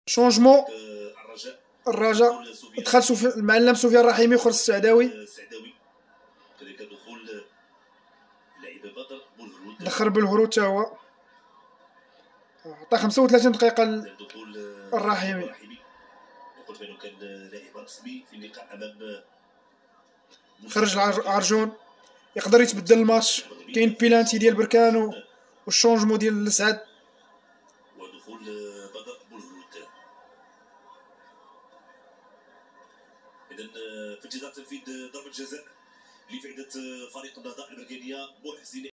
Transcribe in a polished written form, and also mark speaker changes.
Speaker 1: شونجمون. الرجاء دخل المعلم سفيان الرحيمي وخرج السعداوي.
Speaker 2: كذلك دخول لاعب بدر بولهرود.
Speaker 1: دخل بالهروت تا هو. عطى 35 دقيقة الرحيمي.
Speaker 2: قلت بانه كان لاعب رسمي في اللقاء امام.
Speaker 1: خرج عرجون يقدر يتبدل الماتش. كاين بيلانتي ديال بركان والشونجمون ديال السعد.
Speaker 2: ودخول بدر بولهرود. اذا في انتظار تنفيذ ضربة جزاء لفائدة فريق النهضة المركانية. محسن